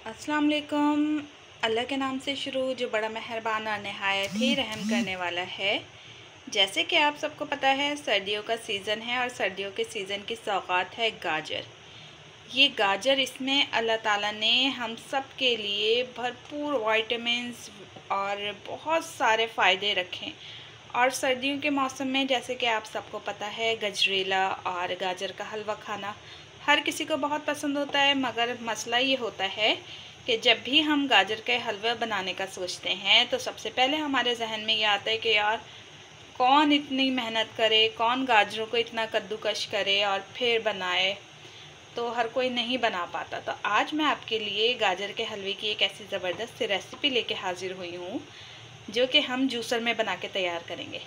अस्सलाम वालेकुम। अल्लाह के नाम से शुरू जो बड़ा मेहरबान और नहायत ही रहम करने वाला है। जैसे कि आप सबको पता है सर्दियों का सीज़न है और सर्दियों के सीज़न की सौगात है गाजर। ये गाजर इसमें अल्लाह ताला ने हम सब के लिए भरपूर विटामिन्स और बहुत सारे फ़ायदे रखे। और सर्दियों के मौसम में जैसे कि आप सबको पता है गजरेला और गाजर का हलवा खाना हर किसी को बहुत पसंद होता है, मगर मसला ये होता है कि जब भी हम गाजर के हलवा बनाने का सोचते हैं तो सबसे पहले हमारे जहन में ये आता है कि यार कौन इतनी मेहनत करे, कौन गाजरों को इतना कद्दूकश करे और फिर बनाए, तो हर कोई नहीं बना पाता। तो आज मैं आपके लिए गाजर के हलवे की एक ऐसी ज़बरदस्त रेसिपी लेके हाज़िर हुई हूँ जो कि हम जूसर में बना के तैयार करेंगे।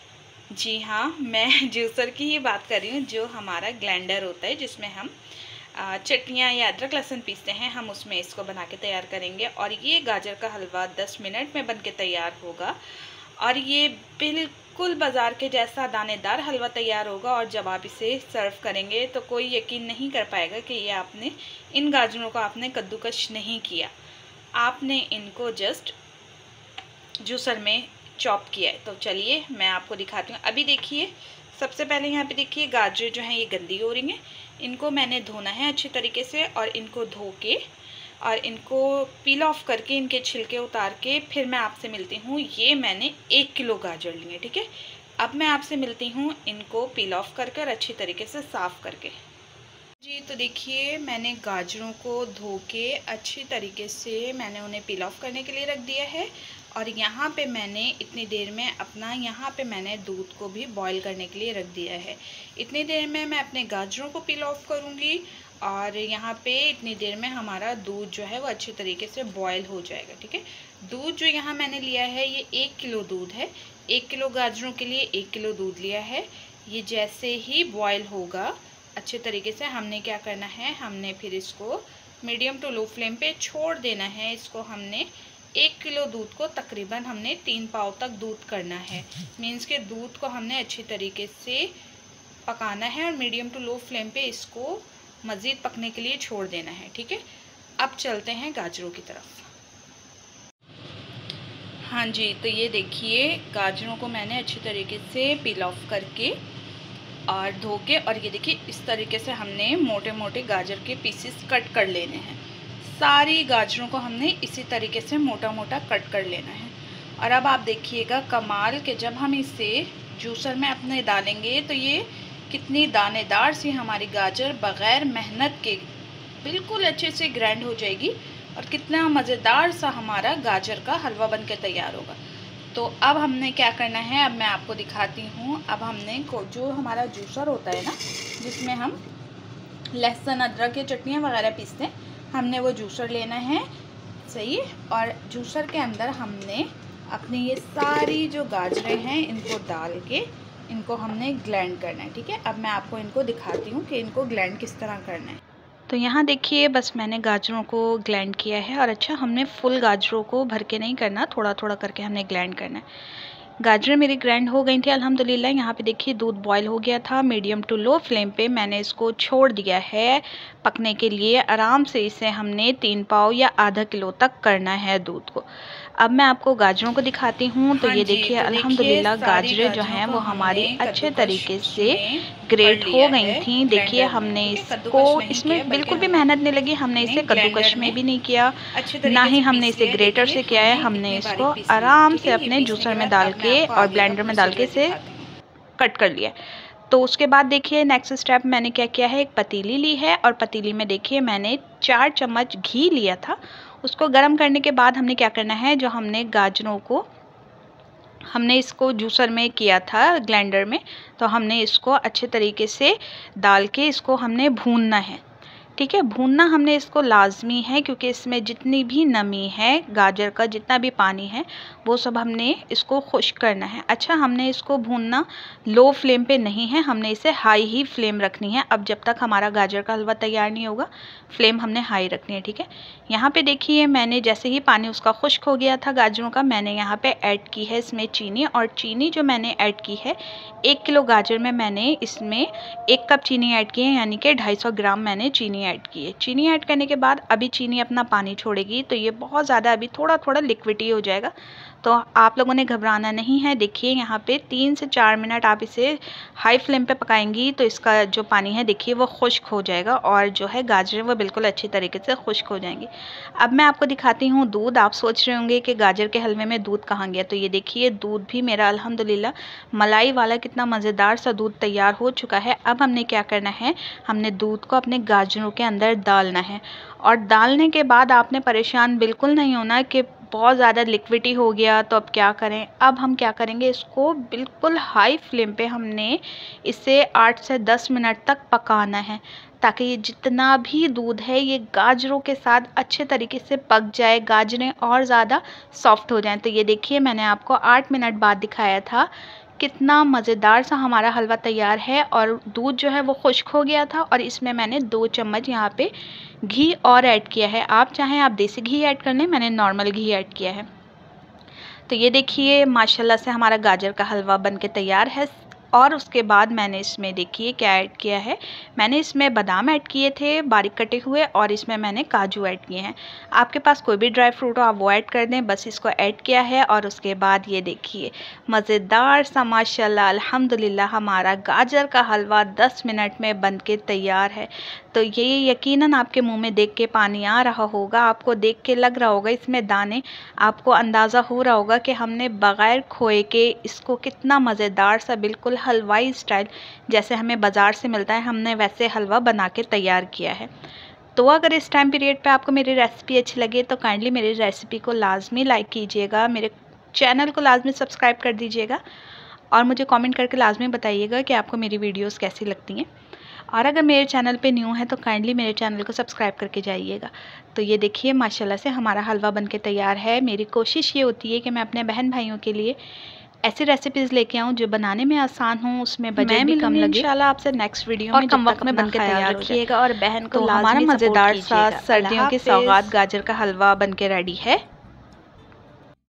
जी हाँ, मैं जूसर की ही बात कर रही हूँ, जो हमारा ग्राइंडर होता है जिसमें हम चटनियाँ या अदरक लहसुन पीसते हैं, हम उसमें इसको बना के तैयार करेंगे। और ये गाजर का हलवा 10 मिनट में बन के तैयार होगा और ये बिल्कुल बाज़ार के जैसा दानेदार हलवा तैयार होगा। और जब आप इसे सर्व करेंगे तो कोई यकीन नहीं कर पाएगा कि ये आपने इन गाजरों को आपने कद्दूकश नहीं किया, आपने इनको जस्ट जूसर में चॉप किया है। तो चलिए मैं आपको दिखाती हूँ। अभी देखिए, सबसे पहले यहाँ पे देखिए गाजर जो हैं ये गंदी हो रही हैं, इनको मैंने धोना है अच्छे तरीके से और इनको धो के और इनको पील ऑफ करके इनके छिलके उतार के फिर मैं आपसे मिलती हूँ। ये मैंने 1 किलो गाजर लिए, ठीक है। अब मैं आपसे मिलती हूँ इनको पील ऑफ करके और अच्छी तरीके से साफ़ करके। जी तो देखिए, मैंने गाजरों को धो के अच्छी तरीके से मैंने उन्हें पील ऑफ करने के लिए रख दिया है। और यहाँ पे मैंने इतनी देर में यहाँ पे मैंने दूध को भी बॉईल करने के लिए रख दिया है। इतनी देर में मैं अपने गाजरों को पील ऑफ करूँगी और यहाँ पे इतनी देर में हमारा दूध जो है वो अच्छी तरीके से बॉईल हो जाएगा, ठीक है। दूध जो यहाँ मैंने लिया है ये 1 किलो दूध है। 1 किलो गाजरों के लिए 1 किलो दूध लिया है। ये जैसे ही बॉयल होगा अच्छे तरीके से हमने क्या करना है, हमने फिर इसको मीडियम टू लो फ्लेम पे छोड़ देना है। इसको हमने 1 किलो दूध को तकरीबन हमने 3 पाव तक दूध करना है। मीन्स के दूध को हमने अच्छी तरीके से पकाना है और मीडियम टू लो फ्लेम पे इसको मज़ीद पकने के लिए छोड़ देना है, ठीक है। अब चलते हैं गाजरों की तरफ। हाँ जी, तो ये देखिए गाजरों को मैंने अच्छी तरीके से पील ऑफ करके और धो के, और ये देखिए इस तरीके से हमने मोटे मोटे गाजर के पीसेस कट कर लेने हैं। सारी गाजरों को हमने इसी तरीके से मोटा मोटा कट कर लेना है। और अब आप देखिएगा कमाल के जब हम इसे जूसर में अपने डालेंगे तो ये कितनी दानेदार सी हमारी गाजर बग़ैर मेहनत के बिल्कुल अच्छे से ग्राइंड हो जाएगी और कितना मज़ेदार सा हमारा गाजर का हलवा बन के तैयार होगा। तो अब हमने क्या करना है, अब मैं आपको दिखाती हूँ। अब हमने जो हमारा जूसर होता है ना, जिसमें हम लहसुन अदरक की चटनियाँ वगैरह पीसते हैं, हमने वो जूसर लेना है, सही। और जूसर के अंदर हमने अपनी ये सारी जो गाजरें हैं इनको डाल के इनको हमने ग्राइंड करना है, ठीक है। अब मैं आपको इनको दिखाती हूँ कि इनको ग्राइंड किस तरह करना है। तो यहाँ देखिए बस मैंने गाजरों को ग्राइंड किया है। और अच्छा, हमने फुल गाजरों को भर के नहीं करना, थोड़ा थोड़ा करके हमने ग्राइंड करना है। गाजरें मेरी ग्राइंड हो गई थी अल्हम्दुलिल्लाह। यहाँ पे देखिए दूध बॉईल हो गया था। मीडियम टू लो फ्लेम पे मैंने इसको छोड़ दिया है पकने के लिए। आराम से इसे हमने 3 पाव या आधा किलो तक करना है दूध को। अब मैं आपको गाजरों को दिखाती हूँ। तो ये देखिए अल्हम्दुलिल्लाह गाजरें जो हैं वो हमारी अच्छे तरीके से ग्रेट हो गई थी। देखिए हमने इसको, इसमें बिल्कुल भी मेहनत नहीं लगी, हमने इसे कद्दूकश में भी नहीं किया, ना ही हमने इसे ग्रेटर से किया है। हमने इसको आराम से अपने जूसर में डाल के और ब्लेंडर में डाल के इसे कट कर लिया। तो उसके बाद देखिए नेक्स्ट स्टेप मैंने क्या किया है, एक पतीली ली है और पतीली में देखिए मैंने 4 चम्मच घी लिया था। उसको गर्म करने के बाद हमने क्या करना है, जो हमने गाजरों को हमने इसको जूसर में किया था ग्राइंडर में, तो हमने इसको अच्छे तरीके से डाल के इसको हमने भूनना है, ठीक है। भूनना हमने इसको लाजमी है क्योंकि इसमें जितनी भी नमी है, गाजर का जितना भी पानी है, वो सब हमने इसको खुश्क करना है। अच्छा, हमने इसको भूनना लो फ्लेम पे नहीं है, हमने इसे हाई ही फ्लेम रखनी है। अब जब तक हमारा गाजर का हलवा तैयार नहीं होगा, फ्लेम हमने हाई रखनी है, ठीक है। यहाँ पे देखिए मैंने जैसे ही पानी उसका खुश्क हो गया था गाजरों का, मैंने यहाँ पे ऐड की है इसमें चीनी। और चीनी जो मैंने ऐड की है 1 किलो गाजर में मैंने इसमें 1 कप चीनी ऐड की है, यानी कि 250 ग्राम मैंने चीनी चीनी ऐड की है। चीनी ऐड करने के बाद अभी चीनी अपना पानी छोड़ेगी, तो ये बहुत ज़्यादा अभी थोड़ा थोड़ा लिक्विडी हो जाएगा, तो आप लोगों ने घबराना नहीं है। देखिए यहाँ पे 3 से 4 मिनट आप इसे हाई फ्लेम पे पकाएंगी तो इसका जो पानी है देखिए वो खुश्क हो जाएगा और जो है गाजरें वो बिल्कुल अच्छी तरीके से खुश्क हो जाएंगी। अब मैं आपको दिखाती हूँ दूध। आप सोच रहे होंगे कि गाजर के हलवे में दूध कहाँ गया, तो ये देखिए दूध भी मेरा अल्हम्दुलिल्लाह मलाई वाला कितना मज़ेदार सा दूध तैयार हो चुका है। अब हमने क्या करना है, हमने दूध को अपने गाजरों के अंदर डालना है और डालने के बाद आपने परेशान बिल्कुल नहीं होना कि बहुत ज़्यादा लिक्विडी हो गया तो अब क्या करें। अब हम क्या करेंगे, इसको बिल्कुल हाई फ्लेम पे हमने इसे 8 से 10 मिनट तक पकाना है ताकि ये जितना भी दूध है ये गाजरों के साथ अच्छे तरीके से पक जाए, गाजरें और ज़्यादा सॉफ्ट हो जाएं। तो ये देखिए मैंने आपको 8 मिनट बाद दिखाया था, कितना मज़ेदार सा हमारा हलवा तैयार है और दूध जो है वो खुश्क हो गया था और इसमें मैंने 2 चम्मच यहाँ पे घी और ऐड किया है। आप चाहें आप देसी घी ऐड कर लें, मैंने नॉर्मल घी ऐड किया है। तो ये देखिए माशाल्लाह से हमारा गाजर का हलवा बनके तैयार है। और उसके बाद मैंने इसमें देखिए क्या ऐड किया है, मैंने इसमें बादाम ऐड किए थे बारीक कटे हुए और इसमें मैंने काजू ऐड किए हैं। आपके पास कोई भी ड्राई फ्रूट हो आप वो ऐड कर दें, बस इसको ऐड किया है। और उसके बाद ये देखिए मज़ेदार सा माशाल्लाह अल्हम्दुलिल्लाह हमारा गाजर का हलवा 10 मिनट में बन के तैयार है। तो ये यकीनन आपके मुंह में देख के पानी आ रहा होगा, आपको देख के लग रहा होगा इसमें दाने, आपको अंदाज़ा हो रहा होगा कि हमने बग़ैर खोए के इसको कितना मज़ेदार सा बिल्कुल हलवाई स्टाइल जैसे हमें बाज़ार से मिलता है हमने वैसे हलवा बना के तैयार किया है। तो अगर इस टाइम पीरियड पे आपको मेरी रेसिपी अच्छी लगे तो काइंडली मेरी रेसिपी को लाजमी लाइक कीजिएगा, मेरे चैनल को लाजमी सब्सक्राइब कर दीजिएगा और मुझे कमेंट करके लाजमी बताइएगा कि आपको मेरी वीडियोस कैसी लगती हैं। और अगर मेरे चैनल पे न्यू है तो काइंडली मेरे चैनल को सब्सक्राइब करके जाइएगा। तो ये देखिए माशाल्लाह से हमारा हलवा बनके तैयार है। मेरी कोशिश ये होती है कि मैं अपने बहन भाइयों के लिए ऐसी रेसिपीज़ लेके आऊँ जो बनाने में आसान हो, उसमें बजट भी कम लगे। इंशाल्लाह आपसे नेक्स्ट वीडियो में कम वक्त में बनके तैयार रखिएगा और बहन को हमारा मज़ेदार सा सर्दियों की सौगात गाजर का हलवा बनके रेडी है।